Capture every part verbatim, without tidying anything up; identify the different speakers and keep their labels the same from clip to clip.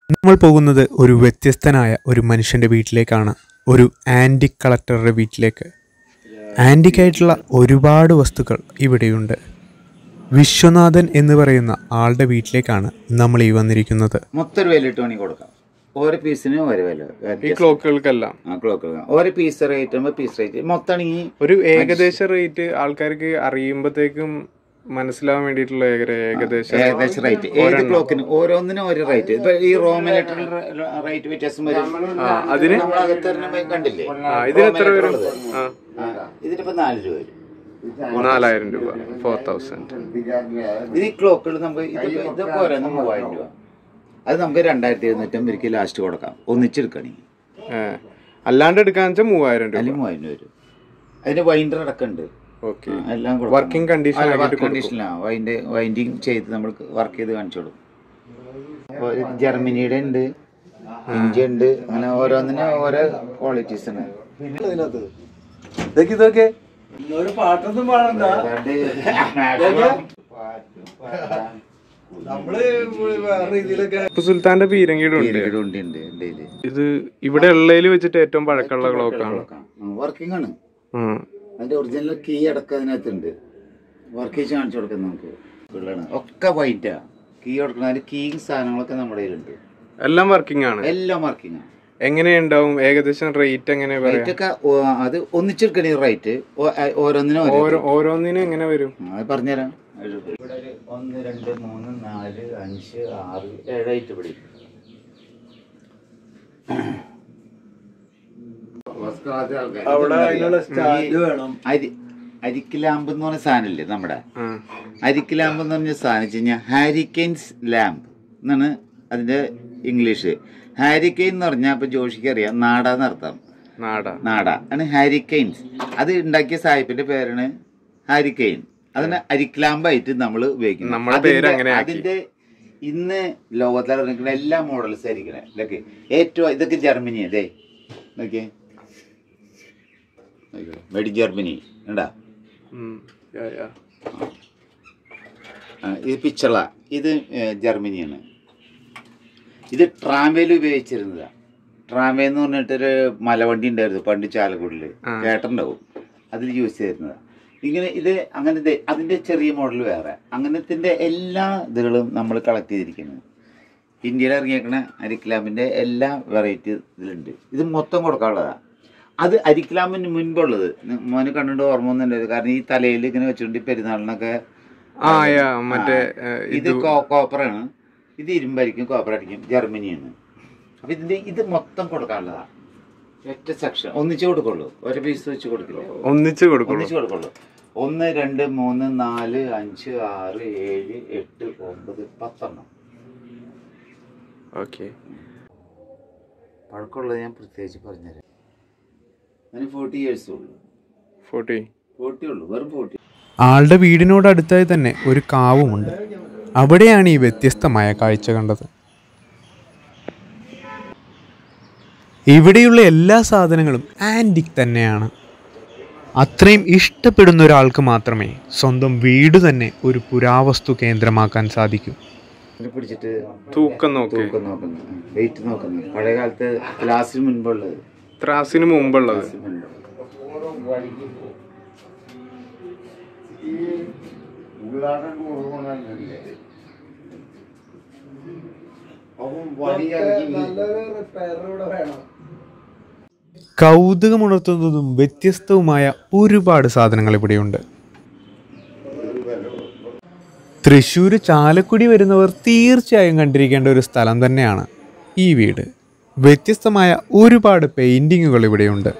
Speaker 1: നമ്മൾ പോകുന്നത് ഒരു വ്യത്യസ്തനായ ഒരു മനുഷ്യൻ്റെ വീട്ടിലേക്കാണ്. ഒരു ആൻറ്റിക് കളക്ടറുടെ വീട്ടിലേക്ക്. ആൻറ്റിക്കായിട്ടുള്ള ഒരുപാട് വസ്തുക്കൾ ഇവിടെയുണ്ട്. വിശ്വനാഥൻ എന്ന് പറയുന്ന ആളുടെ വീട്ടിലേക്കാണ് നമ്മൾ ഈ വന്നിരിക്കുന്നത്.
Speaker 2: മൊത്തം വില ഇട്ട് വേണമെങ്കിൽ കൊടുക്കാം. ഓരോ പീസിന് ഓരോ വില.
Speaker 1: ഈ ക്ലോക്കുകൾക്കെല്ലാം
Speaker 2: ആ ക്ലോക്കുകൾക്ക് ഓരോ പീസ് റേറ്റ് ആകുമ്പോൾ പീസ് റേറ്റ് മൊത്തം ഈ
Speaker 1: ഒരു ഏകദേശ റേറ്റ് ആൾക്കാർക്ക് അറിയുമ്പോഴത്തേക്കും മനസ്സിലാവാൻ വേണ്ടിയിട്ടുള്ള ഏകദേശം
Speaker 2: ഏകദേശം റേറ്റ് ഏത് ക്ലോക്കിന് ഓരോന്നിനും ഒരു റേറ്റ്. ഇപ്പൊ ഈ റോമൻ ലെറ്ററിൽ റേറ്റ് വ്യത്യാസം വരും.
Speaker 1: അതിന്
Speaker 2: നമ്മളകത്ത് കണ്ടില്ലേ,
Speaker 1: ഇതിനെത്ര വരും?
Speaker 2: ഇതിനിപ്പോ നാല് രൂപ വരും.
Speaker 1: നാലായിരം രൂപ ഫോർ തൗസൻഡ്.
Speaker 2: ഇത് ഈ ക്ലോക്കുകൾ നമുക്ക് ഇതൊക്കെ ഓരോന്ന് മൂവായിരം രൂപ. അത് നമുക്ക് രണ്ടായിരത്തി എഴുന്നൂറ്റമ്പത് രൂപയ്ക്ക് ലാസ്റ്റ് കൊടുക്കാം ഒന്നിച്ചെടുക്കണെങ്കിൽ.
Speaker 1: അല്ലാണ്ട് എടുക്കാന്ന് വെച്ചാൽ മൂവായിരം രൂപ
Speaker 2: അല്ലെങ്കിൽ മൂവായിരം രൂപ വരും. അതിന്റെ വൈൻഡർ അടക്കമുണ്ട്. എല്ലാം
Speaker 1: വർക്കിംഗ് കണ്ടീഷൻ
Speaker 2: കണ്ടീഷനിലാണ്. വൈൻഡ് വൈൻഡിങ് ചെയ്ത് നമ്മൾ വർക്ക് ചെയ്ത് കാണിച്ചു കൊടുക്കും. ജർമ്മനിയുടെ ഉണ്ട്, ഇന്ത്യ ഉണ്ട്, അങ്ങനെ ഓരോന്നിനും ഓരോ ക്വാളിറ്റീസ് ആണ്.
Speaker 1: സുൽത്താന്റെ പീരങ്കിടുണ്ട്. ഇത് ഇവിടെ ഉള്ളതിൽ വെച്ചിട്ട് ഏറ്റവും പഴക്കമുള്ള ക്ലോക്കാണ്.
Speaker 2: വർക്കിംഗ് ആണ്. അതിന്റെ ഒറിജിനൽ കീ അടക്കം അതിനകത്തുണ്ട്. വർക്ക് ചെയ്ത് കാണിച്ചു കൊടുക്കാം നമുക്ക്. ഒക്കെ വൈറ്റാ കീ കൊടുക്കണം. അതിന്റെ കീയും സാധനങ്ങളൊക്കെ നമ്മുടെ കയ്യിലുണ്ട്.
Speaker 1: എല്ലാം വർക്കിംഗ് ആണ്.
Speaker 2: എല്ലാം വർക്കിംഗ് ആണ്.
Speaker 1: എങ്ങനെയുണ്ടാവും ഏകദേശം റേറ്റ്? എങ്ങനെ
Speaker 2: റേറ്റ് ഒക്കെ അത് ഒന്നിച്ചെടുക്കണ റേറ്റ് ഓരോന്നിനും
Speaker 1: ഓരോന്നിനും എങ്ങനെ വരും
Speaker 2: അത് പറഞ്ഞുതരാം. ഒന്ന് രണ്ട് മൂന്ന് നാല് അഞ്ച് ആറ് ഏഴ് ഐറ്റം ഇവിടെ. അരിക്കിലാമ്പ് എന്ന് പറഞ്ഞ സാധനമില്ലേ നമ്മുടെ അരിക്കിലാമ്പ് എന്ന് പറഞ്ഞ സാധനം വെച്ച് കഴിഞ്ഞാൽ ഹാരിക്കെയിൻസ് ലാമ്പ് എന്നാണ് അതിന്റെ ഇംഗ്ലീഷ്. ഹാരിക്കെയിൻ എന്ന് പറഞ്ഞാൽ ഇപ്പൊ ജോഷിക്ക് അറിയാം നാടാന്ന് അർത്ഥം. നാട ആണ് ഹാരിക്കെയിൻസ്. അത് ഉണ്ടാക്കിയ സാഹിബിന്റെ പേരാണ് ഹാരിക്കെയിൻ. അതിന് അരിക്ലാമ്പായിട്ട് നമ്മൾ ഉപയോഗിക്കുന്നത്. അതിന്റെ ഇന്ന് ലോകത്തിലിറങ്ങിക്കുന്ന എല്ലാ മോഡൽസ് ആയിരിക്കണേ. ഇതൊക്കെ ഏറ്റവും ഇതൊക്കെ ജർമ്മനി അല്ലേ. ഓക്കെ മെഡി ജർമ്മനി ഉണ്ടാ. ഇത് പിച്ചള, ഇത് ജർമ്മനിയാണ്. ഇത് ട്രാംവേയിൽ ഉപയോഗിച്ചിരുന്നതാ. ട്രാംവേ എന്ന് പറഞ്ഞിട്ടൊരു മലവണ്ടി ഉണ്ടായിരുന്നു പണ്ട് ചാലക്കുടില്, കേട്ടുണ്ടാവും. അതിൽ യൂസ് ചെയ്തിരുന്നതാ. ഇങ്ങനെ ഇത് അങ്ങനത്തെ അതിന്റെ ചെറിയ മോഡൽ വേറെ. അങ്ങനത്തെ എല്ലാ ഇതുകളും നമ്മൾ കളക്ട് ചെയ്തിരിക്കുന്നത്. ഇന്ത്യയിൽ ഇറങ്ങിയേക്കണ അരിക്ലാമ്പിന്റെ എല്ലാ വെറൈറ്റി ഇതിലുണ്ട്. ഇത് മൊത്തം കൊടുക്കാനുള്ളതാണ്. അത് അരിക്ലാമ്പിന് മുൻപുള്ളത് മോന് കണ്ടിട്ട് ഓർമ്മ ഒന്നുണ്ടായിരുന്നു. കാരണം ഈ തലയിൽ ഇങ്ങനെ വെച്ചിട്ടുണ്ട് പെരുന്നാളിനൊക്കെ. ഇത് കോപ്പറാണ്. ഇത് ഇരുമ്പായിരിക്കും, കോപ്പറായിരിക്കും. ജർമ്മനിയാണ്. അപ്പൊ ഇതിന്റെ ഇത് മൊത്തം കൊടുക്കാനുള്ളതാണ്. ഒറ്റ സെക്ഷൻ ഒന്നിച്ച് കൊടുക്കുള്ളൂ. ഒരു പീസ് വെച്ച് കൊടുക്കില്ല, ഒന്നിച്ച് ഒന്നിച്ച് കൊടുക്കുള്ളൂ. ഒന്ന് രണ്ട് മൂന്ന് നാല് അഞ്ച് ആറ് ഏഴ് എട്ട് ഒമ്പത് പത്തെണ്ണം.
Speaker 1: ഓക്കെ,
Speaker 2: പഴക്കമുള്ളത് ഞാൻ പ്രത്യേകിച്ച് പറഞ്ഞുതരാം. അതിന് ഫോർട്ടി ഇയേഴ്സ് ഉള്ളൂ.
Speaker 1: ഫോർട്ടി
Speaker 2: ഫോർട്ടി ഉള്ളൂ, വെറും ഫോർട്ടി.
Speaker 1: ആളുടെ വീടിനോട് അടുത്തായി തന്നെ ഒരു കാവുമുണ്ട്. അവിടെയാണ് ഈ വ്യത്യസ്തമായ കാഴ്ച കണ്ടത്. ഇവിടെയുള്ള എല്ലാ സാധനങ്ങളും ആൻറ്റിക് തന്നെയാണ്. അത്രയും ഇഷ്ടപ്പെടുന്ന ഒരാൾക്ക് മാത്രമേ സ്വന്തം വീട് തന്നെ ഒരു പുരാവസ്തു കേന്ദ്രമാക്കാൻ സാധിക്കൂ.
Speaker 2: പിടിച്ചിട്ട്
Speaker 1: തൂക്കം നോക്കി
Speaker 2: വെയിറ്റ് നോക്കുന്നു. പഴയ കാലത്ത് ത്രാസിന് മുൻപുള്ളത്
Speaker 1: ത്രാസിന് മുമ്പുള്ളത് കൗതുകമുണർത്തുന്നതും വ്യത്യസ്തവുമായ ഒരുപാട് സാധനങ്ങൾ ഇവിടെയുണ്ട്. തൃശ്ശൂർ ചാലക്കുടി വരുന്നവർ തീർച്ചയായും കണ്ടിരിക്കേണ്ട ഒരു സ്ഥലം തന്നെയാണ് ഈ വീട്. വ്യത്യസ്തമായ ഒരുപാട് പെയിന്റിങ്ങുകൾ ഇവിടെയുണ്ട്.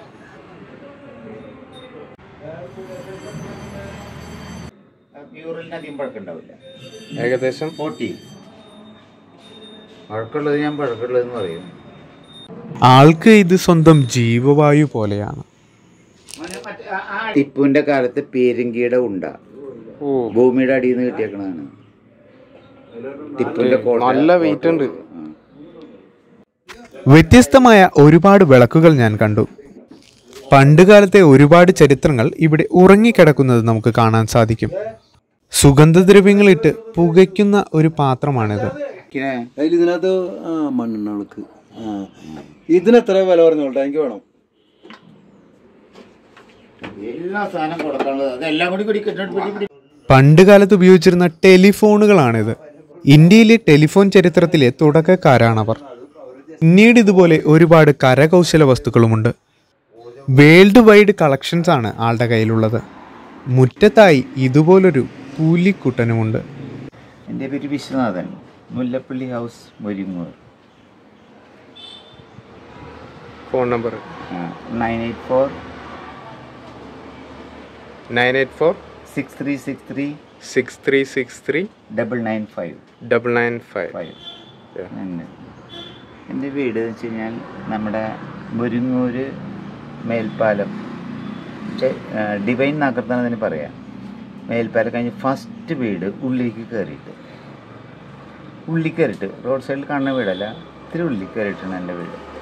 Speaker 1: ഏകദേശം
Speaker 2: ഫോർട്ടി പഴക്കമുള്ളത് ഞാൻ പഴക്കമുള്ളതെന്ന് പറയും.
Speaker 1: ആൾക്ക് ഇത് സ്വന്തം ജീവവായു പോലെയാണ്.
Speaker 2: ടിപ്പുവിന്റെ കാലത്ത് പീരങ്കിയുടെ ഉണ്ട ഭൂമിയുടെ അടിയിൽ നിന്ന് കിട്ടിയേക്കണതാണ്. ടിപ്പുവിന്റെ
Speaker 1: നല്ല വെയിറ്റ് ഉണ്ട്. വ്യത്യസ്തമായ ഒരുപാട് വിളക്കുകൾ ഞാൻ കണ്ടു. പണ്ടുകാലത്തെ ഒരുപാട് ചരിത്രങ്ങൾ ഇവിടെ ഉറങ്ങിക്കിടക്കുന്നത് നമുക്ക് കാണാൻ സാധിക്കും. സുഗന്ധദ്രവ്യങ്ങളിട്ട് പുകയ്ക്കുന്ന ഒരു പാത്രമാണിത്.
Speaker 3: അതിൽ ഇതിനകത്ത് ആ മണ്ണെണ്ണ വിളക്ക്. ആ ഇതിന് എത്ര വില പറഞ്ഞോട്ടെ? എനിക്ക് വേണം
Speaker 2: എല്ലാ സാധനം കൊടുക്കാനുള്ളത്. അതെല്ലാം കൂടി കൂടി കിട്ടുന്നുണ്ട്.
Speaker 1: പണ്ട് കാലത്ത് ഉപയോഗിച്ചിരുന്ന ടെലിഫോണുകളാണിത്. ഇന്ത്യയിലെ ടെലിഫോൺ ചരിത്രത്തിലെ തുടക്കക്കാരാണവർ. പിന്നീട് ഇതുപോലെ ഒരുപാട് കരകൗശല വസ്തുക്കളുമുണ്ട്. വേൾഡ് വൈഡ് കളക്ഷൻസ് ആണ് ആളുടെ കയ്യിലുള്ളത്. മുറ്റത്തായി ഇതുപോലൊരു പൂലിക്കുട്ടനുമുണ്ട്.
Speaker 2: എൻ്റെ പേര് Viswanathan, Mullappally house, Muringoor.
Speaker 1: Phone number
Speaker 2: nine eight four
Speaker 1: nine eight four
Speaker 2: six three six three
Speaker 1: six three six three
Speaker 2: double nine five
Speaker 1: double nine five
Speaker 2: five. എൻ്റെ വീട് എന്ന് വെച്ച് കഴിഞ്ഞാൽ നമ്മുടെ മുരിങ്ങൂർ മേൽപ്പാലം, പക്ഷേ ഡിവൈൻ നഗർത്താണ് അതിന് പറയാം. മേൽപ്പാലം കഴിഞ്ഞ് ഫസ്റ്റ് വീട് ഉള്ളിലേക്ക് കയറിയിട്ട് ഉള്ളിൽ കയറിയിട്ട് റോഡ് സൈഡിൽ കാണുന്ന വീടല്ല, ഇത്തിരി ഉള്ളിൽ കയറിയിട്ടാണ് എൻ്റെ വീട്.